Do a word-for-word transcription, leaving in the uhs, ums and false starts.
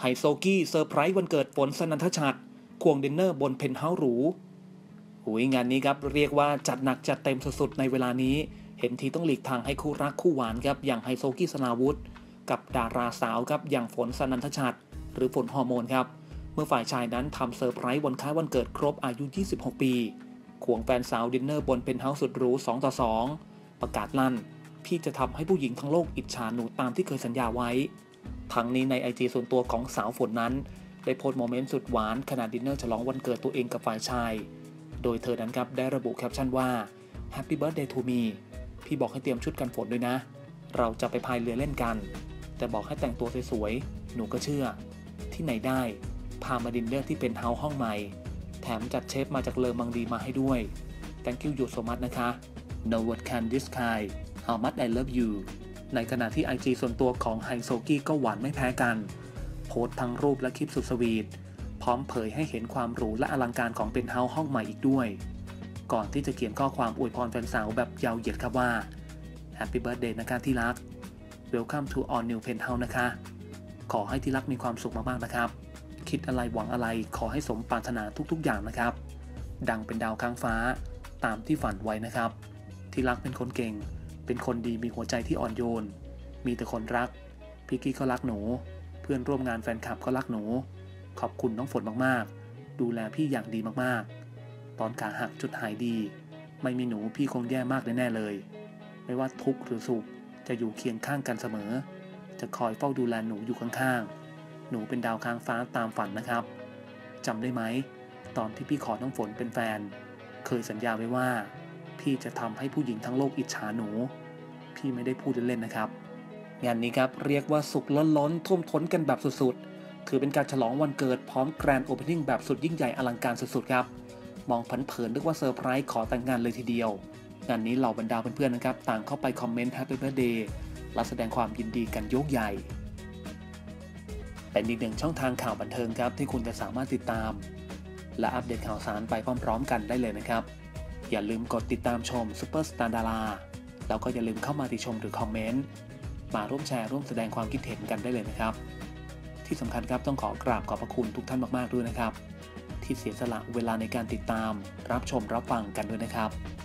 ไฮโซกี้เซอร์ไพรส์วันเกิดฝนสนันทชัดควงดินเนอร์บนเพนท์เฮาส์หรูหุยงานนี้ครับเรียกว่าจัดหนักจัดเต็มสุดๆในเวลานี้เห็นทีต้องหลีกทางให้คู่รักคู่หวานครับอย่างไฮโซกี้สราวุธกับดาราสาวครับอย่างฝนสนันทชัดหรือฝนฮอร์โมนครับเมื่อฝ่ายชายนั้นทำเซอร์ไพรส์วันคล้ายวันเกิดครบอายุยี่สิบหกปีควงแฟนสาวดินเนอร์บนเพนท์เฮาส์สุดหรูสองต่อสองประกาศลั่นพี่จะทำให้ผู้หญิงทั้งโลกอิจฉาหนูตามที่เคยสัญญาไว้ทั้งนี้ใน ไอ จี ส่วนตัวของสาวฝนนั้นได้โพสต์โมเมนต์สุดหวานขณะดินเนอร์ฉลองวันเกิดตัวเองกับฝ่ายชายโดยเธอนั้นครับได้ระบุแคปชั่นว่า Happy Birthday to me พี่บอกให้เตรียมชุดกันฝนด้วยนะเราจะไปพายเรือเล่นกันแต่บอกให้แต่งตัวสวยๆหนูก็เชื่อที่ไหนได้พามาดินเนอร์ที่เป็นเฮาส์ห้องใหม่แถมจัดเชฟมาจากเลอมังดีมาให้ด้วย Thank you you so much นะคะ No word can describe how much I love you ในขณะที่ ไอ จี ส่วนตัวของไฮโซกี้ก็หวานไม่แพ้กันโพสต์ทั้งรูปและคลิปสุดสวีทพร้อมเผยให้เห็นความหรูและอลังการของเพนท์เฮาส์ห้องใหม่อีกด้วยก่อนที่จะเขียนข้อความอวยพรแฟนสาวแบบยาวเหยียดครับว่า Happy Birthday นะคะที่รัก Welcome to all new penthouse นะคะขอให้ที่รักมีความสุขมากๆนะครับคิดอะไรหวังอะไรขอให้สมปรารถนาทุกๆอย่างนะครับดังเป็นดาวค้างฟ้าตามที่ฝันไว้นะครับที่รักเป็นคนเก่งเป็นคนดีมีหัวใจที่อ่อนโยนมีแต่คนรักพี่กี้ก็รักหนูเพื่อนร่วมงานแฟนคลับก็รักหนูขอบคุณน้องฝนมากๆดูแลพี่อย่างดีมากๆตอนขาหักจุดหายดีไม่มีหนูพี่คงแย่มากแน่ๆเลยไม่ว่าทุกข์หรือสุขจะอยู่เคียงข้างกันเสมอจะคอยเฝ้าดูแลหนูอยู่ข้างๆหนูเป็นดาวค้างฟ้าตามฝันนะครับจำได้ไหมตอนที่พี่ขอน้องฝนเป็นแฟนเคยสัญญาไว้ว่าพี่จะทำให้ผู้หญิงทั้งโลกอิจฉาหนูพี่ไม่ได้พูดเล่นๆนะครับงานนี้ครับเรียกว่าสุขล้นๆท่วมท้นกันแบบสุดๆถือเป็นการฉลองวันเกิดพร้อมแกรนด์โอเพนนิ่งแบบสุดยิ่งใหญ่อลังการสุดๆครับมองเผินๆนึกว่าเซอร์ไพรส์ขอแต่งงานเลยทีเดียวงานนี้เหล่าบรรดาเพื่อนๆนะครับต่างเข้าไปคอมเมนต์ Happy Birthday และแสดงความยินดีกันยกใหญ่เป็นอีกหนึ่งช่องทางข่าวบันเทิงครับที่คุณจะสามารถติดตามและอัปเดตข่าวสารไปพร้อมๆกันได้เลยนะครับอย่าลืมกดติดตามชมซุปเปอร์สตาร์ดาราแล้วก็อย่าลืมเข้ามาติชมหรือคอมเมนต์มาร่วมแชร์ร่วมแสดงความคิดเห็นกันได้เลยนะครับที่สำคัญครับต้องขอกราบขอบพระคุณทุกท่านมากๆด้วยนะครับที่เสียสละเวลาในการติดตามรับชมรับฟังกันด้วยนะครับ